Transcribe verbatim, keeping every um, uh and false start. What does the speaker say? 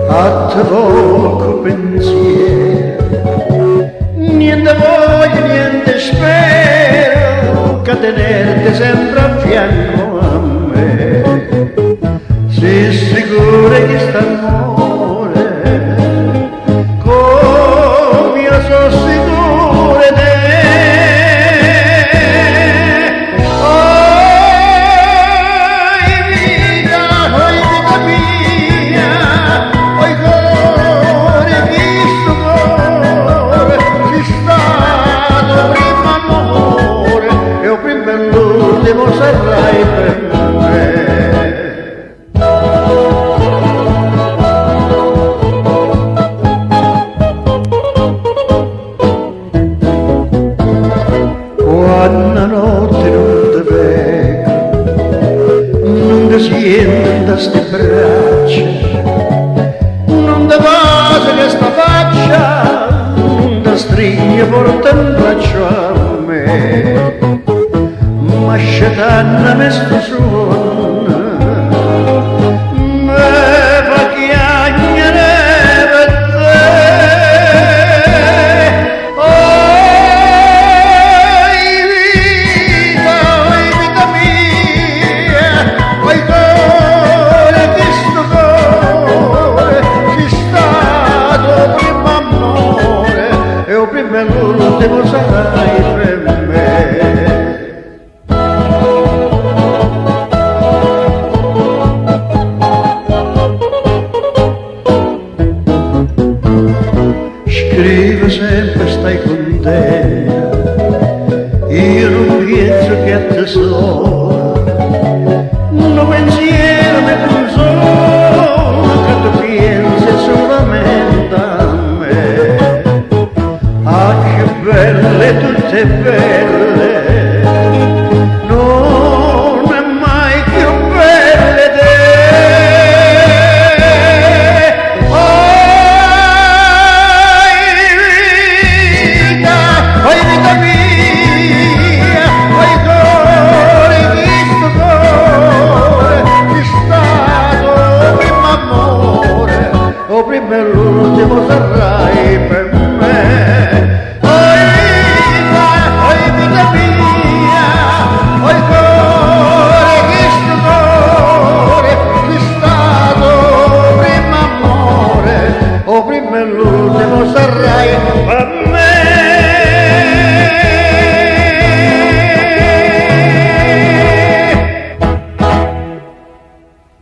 a te poco pensiero, niente voglio, niente spero che tenerte sempre a fianco a me. Sei sicuro che sta amore, come io sono sicuro di te. L'ultimo sarai per me. Quando notte non ti vedo, non ti sento da ste braccia, non ti passa che sta faccia, non ti stringe porta un braccio a me. Ma scetanna me sto suona, me fa chiagnere per te. Oi vita, oi vita mia, oi cuore di sto cuore, sei stato primo amore e o primo e l'ultimo sarai per me. Scrivo sempre stai con te, io non penso che a te sola, non pensiero ne consola, che tu pensi solamente a me. Ah, che belle, tutte belle, non è mai più belle te. Prima